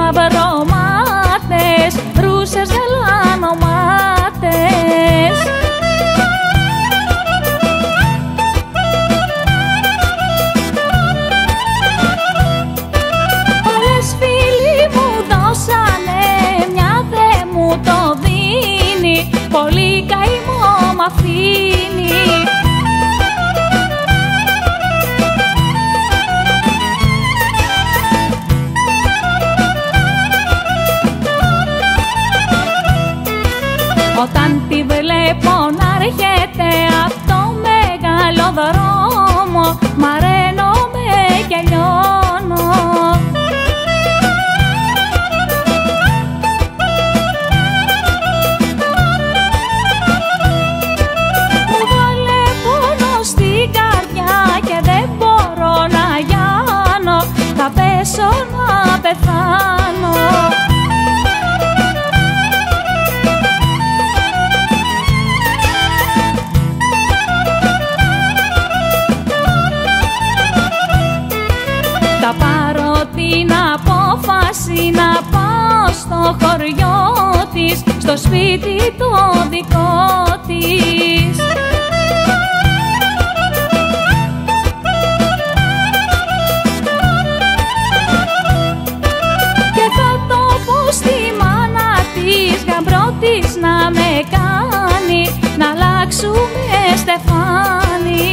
μαυρομάτες, ρούσες γελανομάτες. Όλες φίλοι μου δώσανε, μια δε μου το δίνει, πολύ καημό μ' αφήνει. Όταν τη βλέπω να έρχεται απ' το μεγάλο δρόμο, μαραίνομαι και λιώνω. Μου βάλε πόνο στην καρδιά και δεν μπορώ να γιάνω, θα πέσω να πεθάνω. Θα πάρω την απόφαση να πάω στο χωριό της, στο σπίτι το δικό της. Και θα το πω στη μάνα της, γαμπρό της να με κάνει, να αλλάξουμε στεφάνι.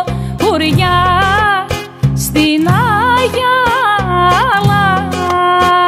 Στην Αγία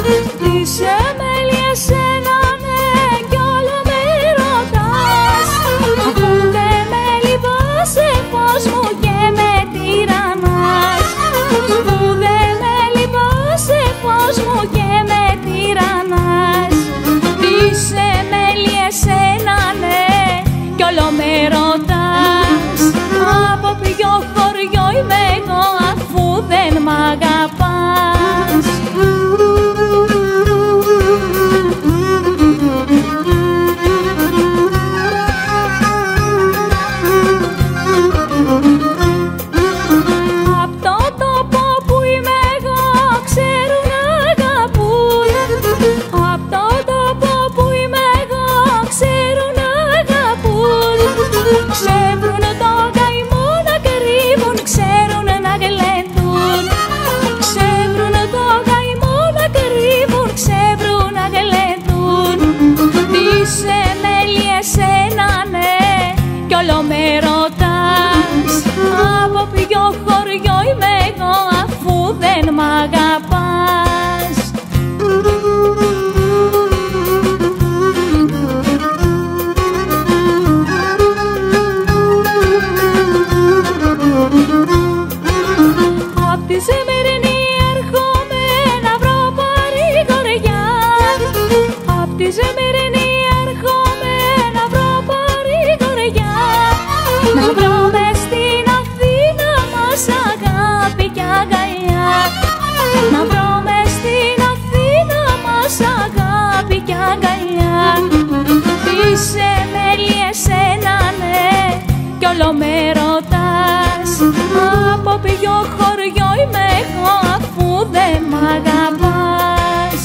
Είσαι μέλη εσένα ναι κι όλο με ρωτάς, αφού δεν με λυπάσαι φως μου και με τυραννάς, αφού δεν με λυπάσαι φως μου και με τυραννάς. Είσαι μέλη εσένα ναι κι όλο με ρωτάς, από ποιο χωριό είμαι εγώ αφού δεν μ' αγαπάς. Απ' το τόπο που είμαι εγώ ξέρουν να αγαπούν, απ' το τόπο που είμαι εγώ ξέρουν να αγαπούν. Ξέρουν το καημό να κρύβουν, ξέρουν να γλεντούν, ξέρουν το καημό να κρύβουν, ξέρουν να γλεντούν. Είσαι μέλη εσένα ναι κι όλο με ρωτάς, από ποιο χωριό είμαι εγώ αφού δεν μ' αγαπάς. Απ' τη Σμύρνη έρχομαι να βρω παρηγοριά, απ' τη Σμύρνη έρχομαι να βρω παρηγοριά, να βρω μες στην Αθήνα μας αγάπη κι αγκαλιά, να βρω μες στην Αθήνα μας αγάπη κι αγκαλιά. Είσαι μέλη εσένα ναι κι όλο με ρωτάς, από ποιο χωριό είμαι εγώ αφού δεν μ' αγαπάς.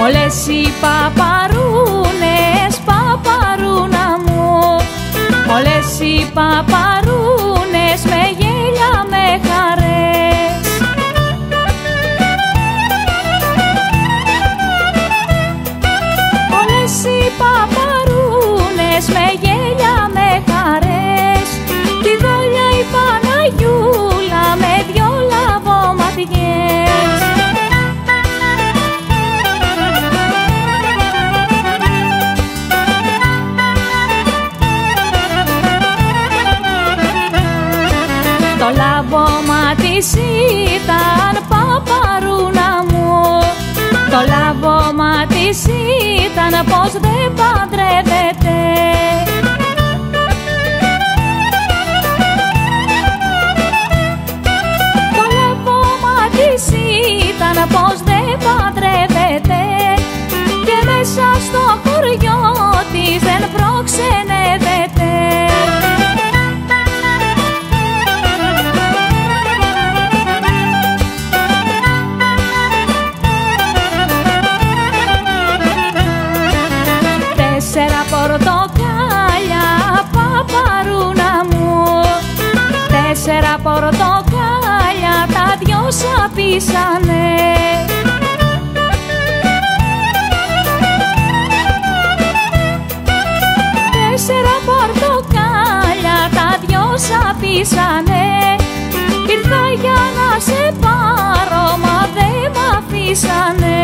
Όλες οι παπαρούνες, παπαρούνα μου, όλες οι παπαρούνες με γέλια, με χαρές. Όλες οι παπαρούνες με γέλια, με χαρές. Τη δόλια η Παναγιούλα με δυο λαβωματιές. Το λάβωμα της ήταν, παπαρούνα μου, το λάβωμα της ήταν πως δεν παντρεύεται. Το λάβωμα της ήταν πως δεν παντρεύεται και μέσα στο χωριό της δεν προξενεύεται. Τέσσερα πορτοκάλια, παπαρούνα μου, τέσσερα πορτοκάλια τα δυο σαπίσανε. Τέσσερα πορτοκάλια τα δυο σαπίσανε. Ήρθα για να σε πάρω μα δεν μ' αφήσανε.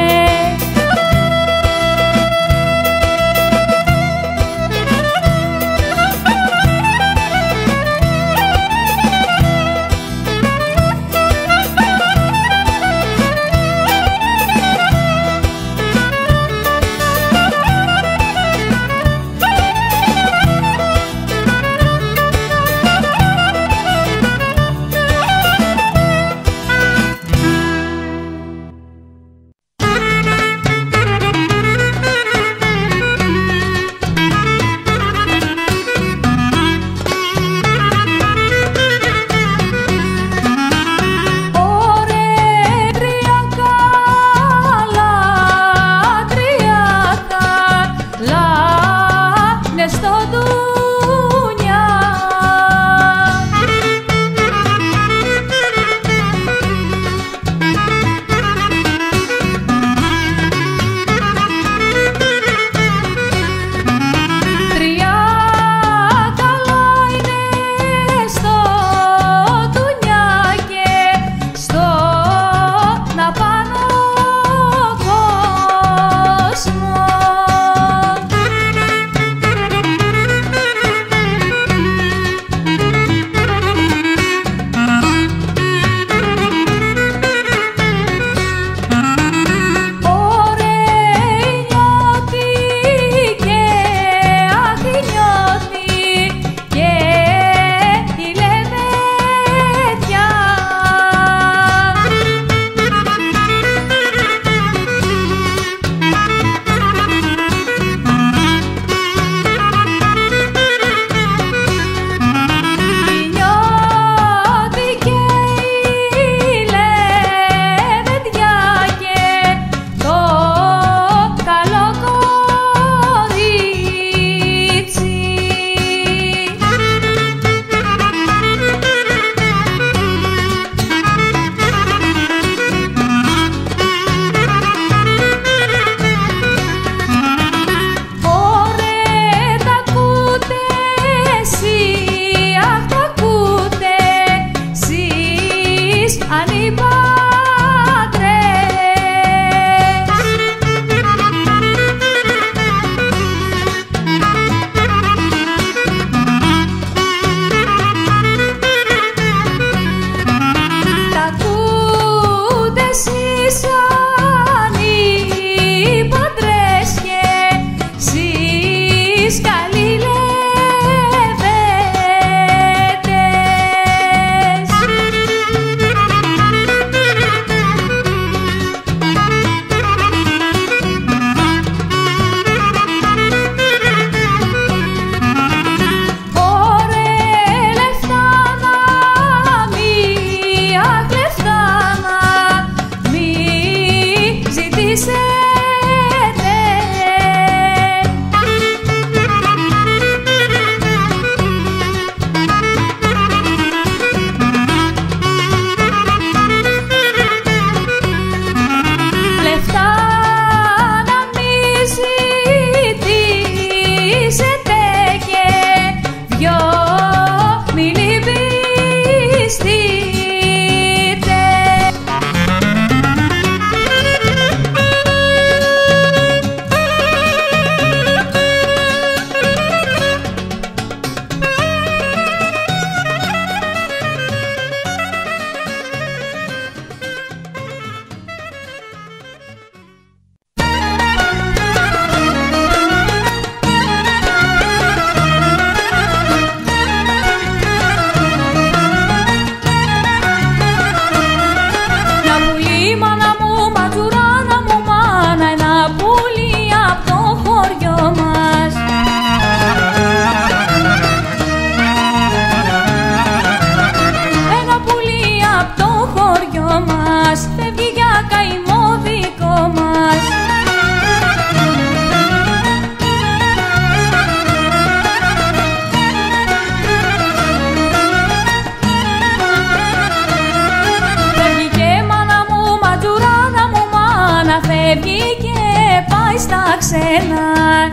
ξένα.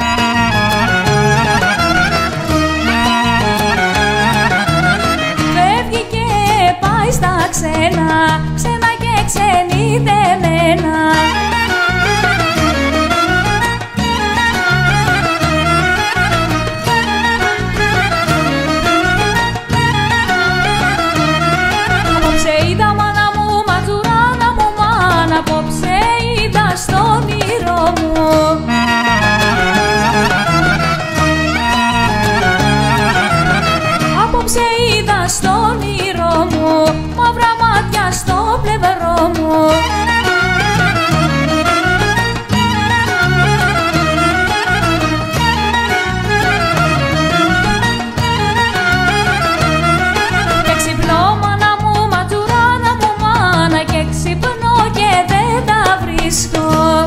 Φεύγει και πάει στα ξένα, ξένα και ξενιτεμένα. Απόψε είδα μάνα μου, ματζουράνα μου μάνα, απόψε είδα στον όνειρο μου. Απόψε είδα στον όνειρο μου, μαύρα μάτια στο πλευρό μου. Και ξυπνώ μάνα μου, ματζουράνα μου μάνα, και ξυπνώ και δεν τα βρίσκω.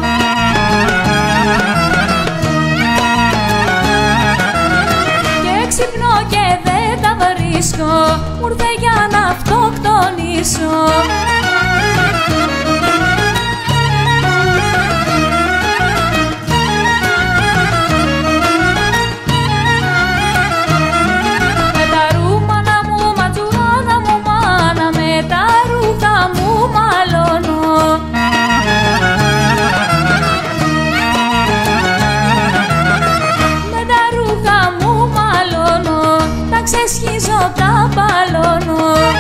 Και ξυπνώ και δεν τα βρίσκω, μου ήρθε για να αυτοκτονήσω. Με τα ρούμανα μου, ματζουράνα μου μάνα, με τα ρούχα μου μαλώνω. Με τα ρούχα μου μαλώνω, τα ξεσχίζω, τα παλώνω.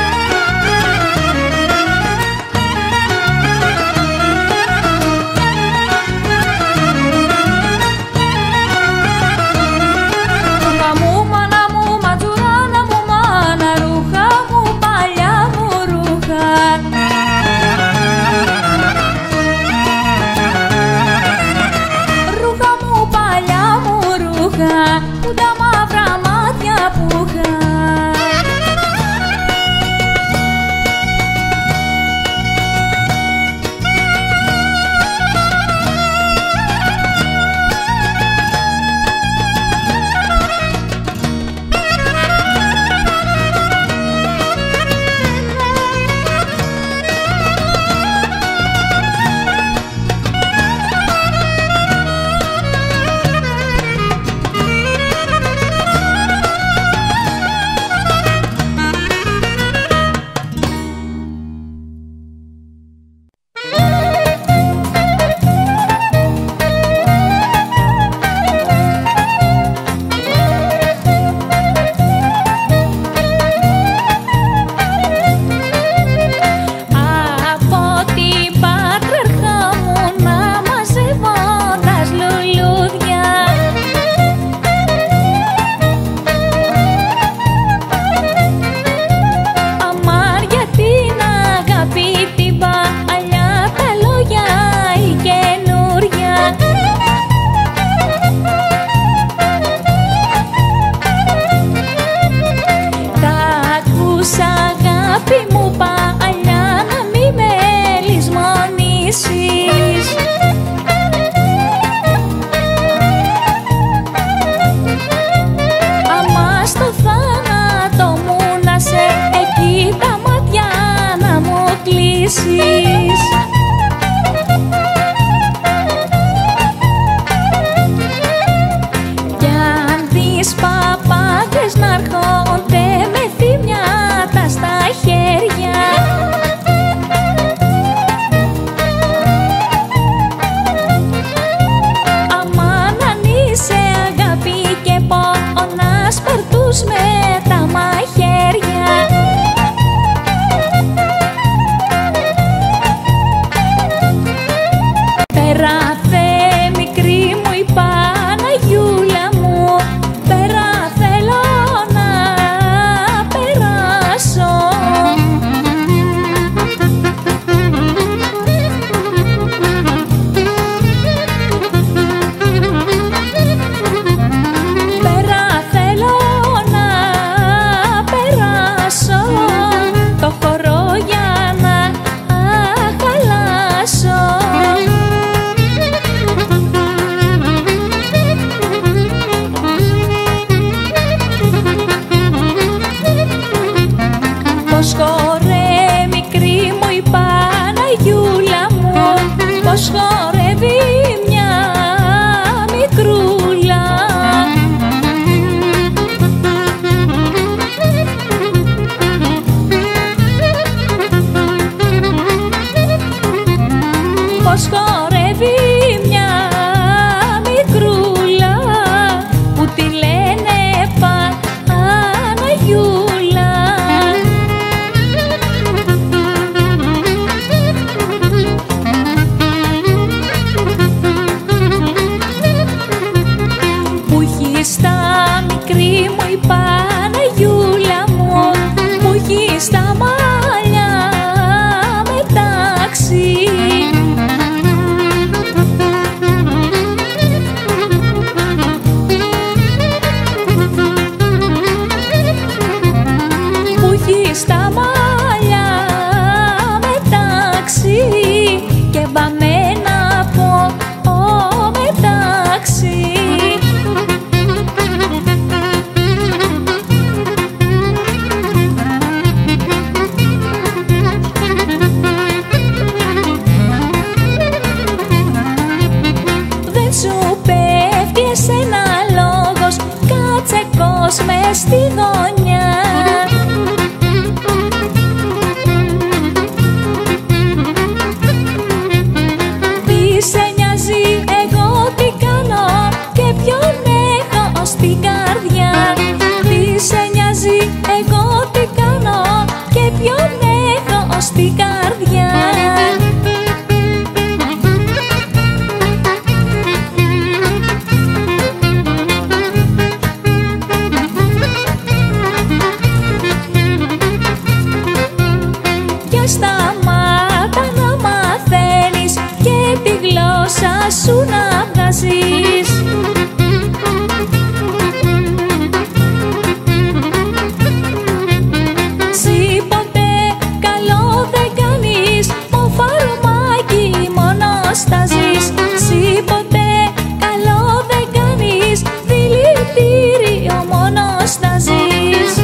Ρούχα μου μάνα μου, ματζουράνα μου μάνα, ρούχα μου παλιά μου ρούχα. Ρούχα μου παλιά μου ρούχα, που τα μαύρα μάτια που είχα. Κι αν δεις παπάδες να έρχονται με θυμιάτα στα χέρια, αμάν αν είσαι αγάπη και πόνας, περτούς με τα μαχαίρια. πως χορεύει μια μικρούλα που τη λένε Παναγιούλα. Που έχει στα μικρή μου η Παναγιούλα μου, που έχει στα μαλλιά μετάξει. Που έχει στα μαλλιά μετάξει και βαμμένα από μετάξι. Δεν σου πέφτει εσένα λόγος, κάτσεκος μες στη γωνιά. Τι σε νοιάζει εγώ τι κάνω και ποιον έχω στην καρδιά. Τι σε νοιάζει εγώ τι κάνω και ποιον έχω στην καρδιά. Σταμάτα να μαθαίνεις και τη γλώσσα σου να βγάζεις. Συ ποτέ καλό δεν κάνεις, ο φαρμάκι μόνο στάζεις. Συ ποτέ καλό δεν κάνεις, δηλητήριο μόνο στάζεις.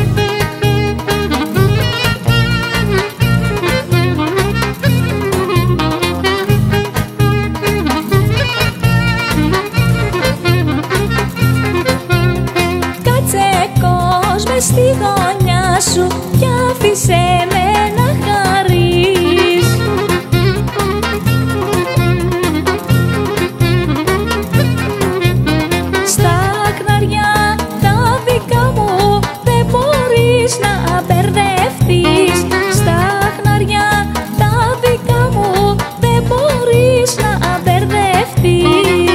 Στη γωνιά σου κι άφησε με να χαρείς. Στα χναριά τα δικά μου δεν μπορείς να μπερδευτείς. Στα χναριά τα δικά μου δεν μπορείς να μπερδευτείς.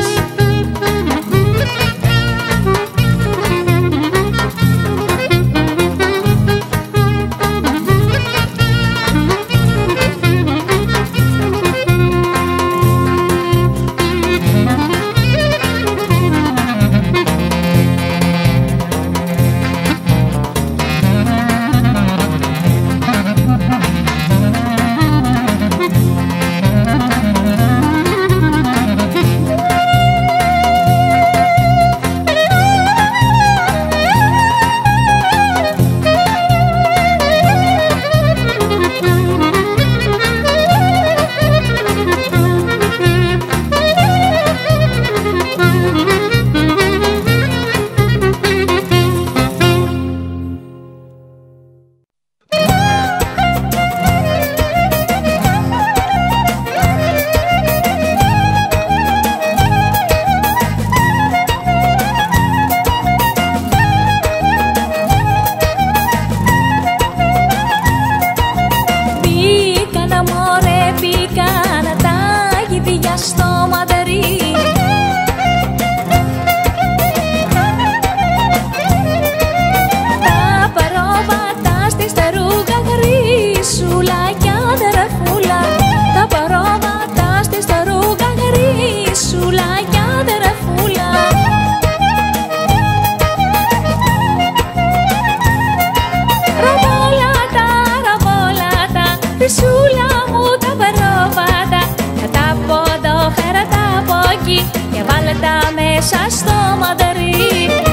Χρυσούλα μου τα περόβατα, κατά από εδώ, χέρατα από εκεί και βάλε τα μέσα στο μαντερί.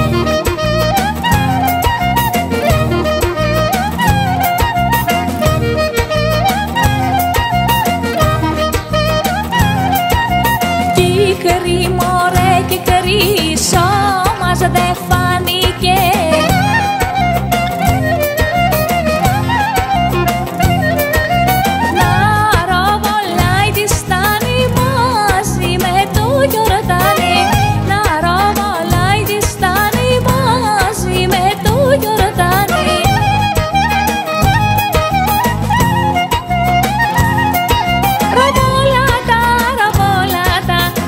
Κύκρι μωρέ κύκρι, σώμας δε φάνηκε. Να ροβολάει τη στάνη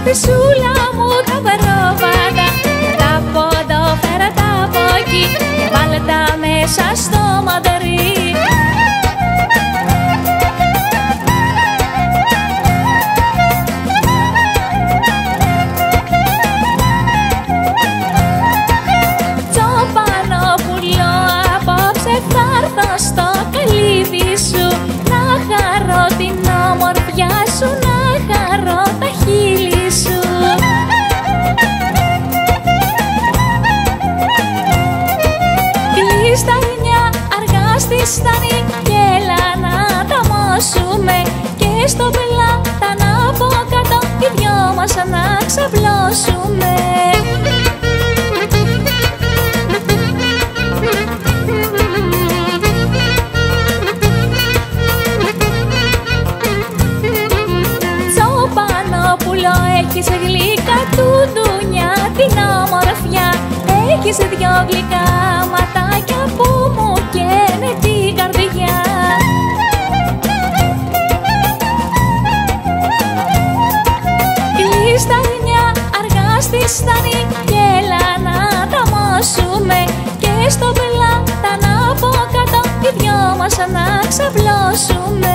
τη σούλα μου τα περόβατα. Τα από εδώ, φέρα τα από εκεί και βάλε τα μέσα στο μανταρί. Τσοπανόπουλο, απόψε θα έρθω στο καλύβι σου να χαρώ την ομορφιά σου, να χαρώ τα χείλη σου. Κλεισταρνιά αργά στη στάνη και έλα να τα μόσουμε και στο πελάτα να από κάτω οι δυο μας να ξαπλώσουμε. Τσοπανόπουλο, έχεις γλυκά του ντουνιά την ομορφιά. Έχεις δυο γλυκά ματάκια που μου καίνε την καρδιά. Κλεισταρνιά αργά στη στάνη και έλα να τα μόσουμε και στο πελάτα να από κάτω οι δυο μας να ξαπλώσουμε.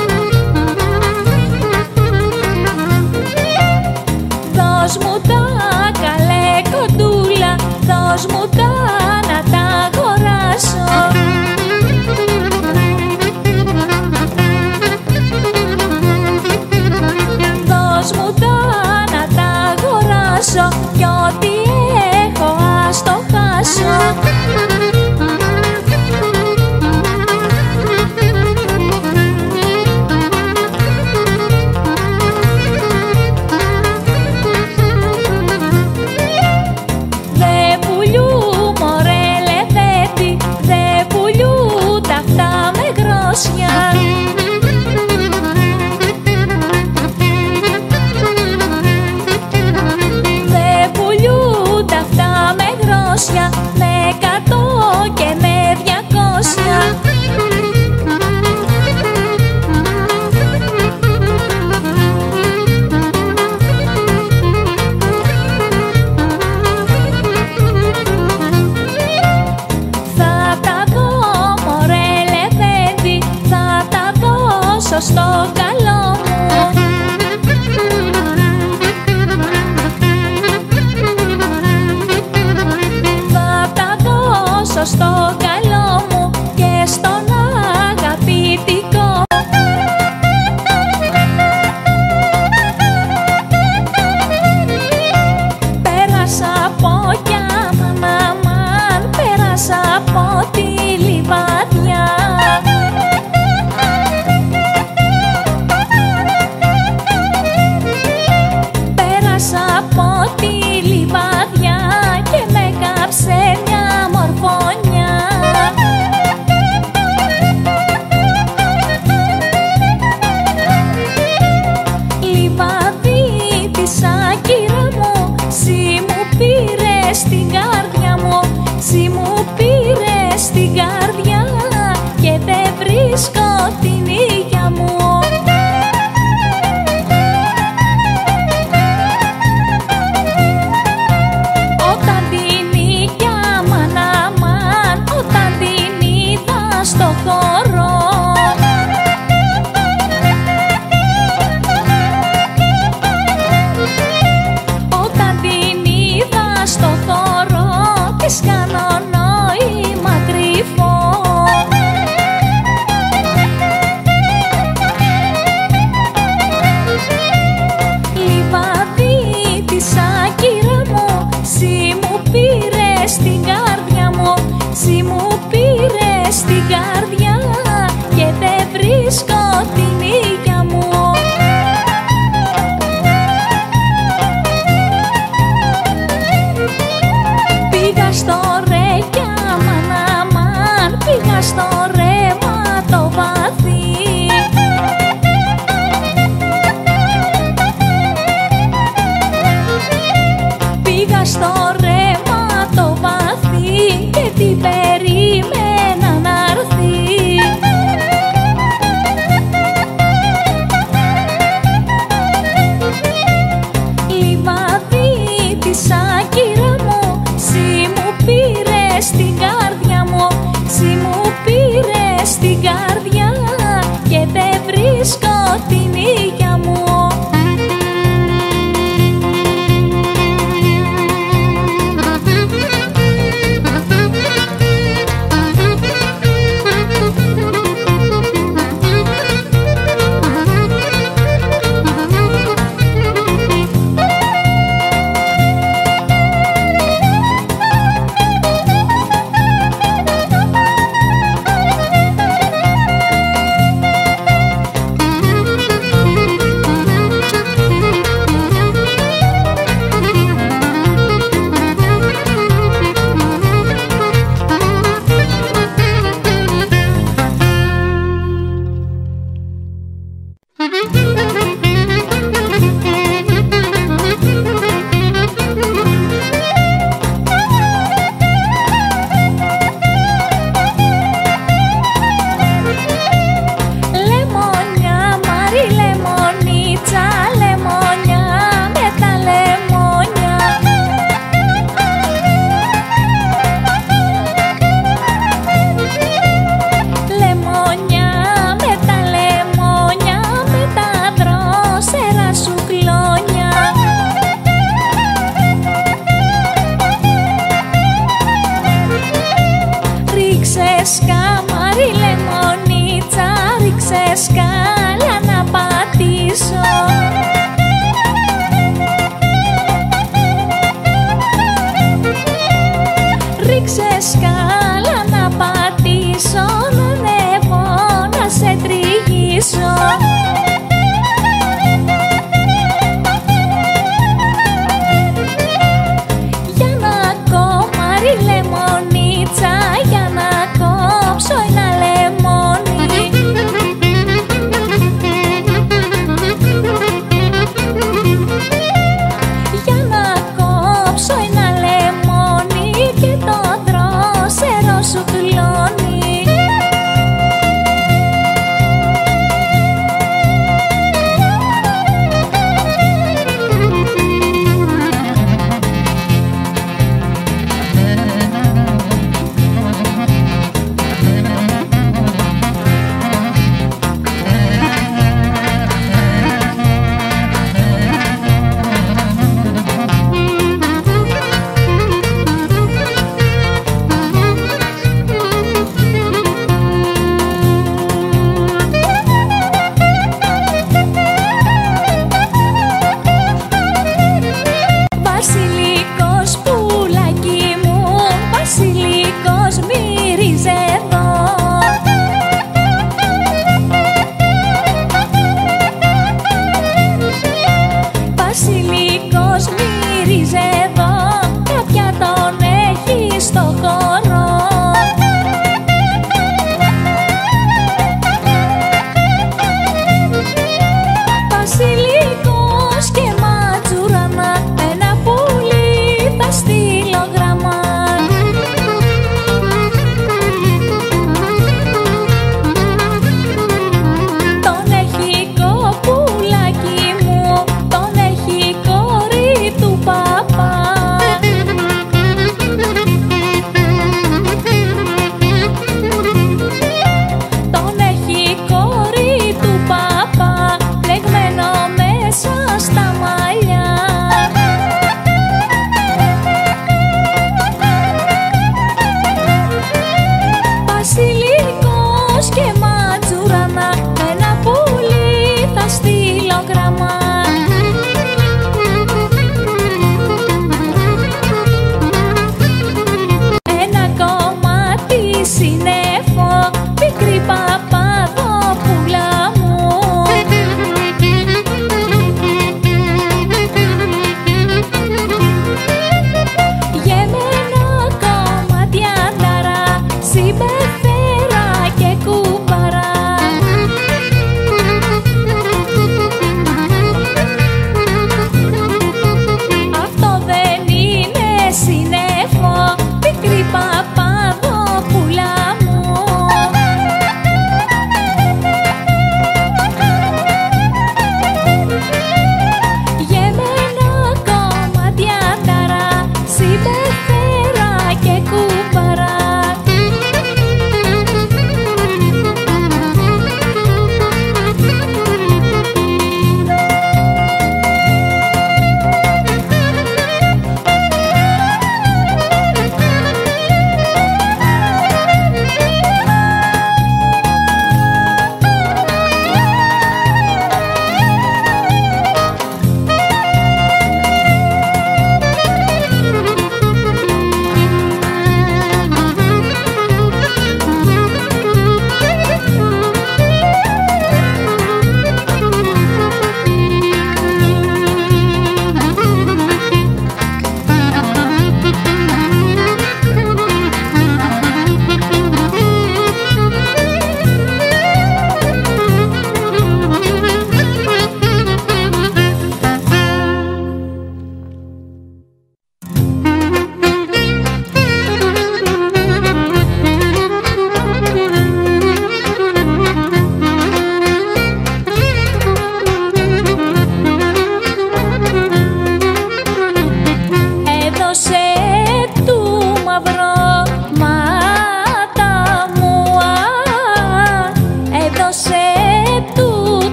Δώσ' μου τα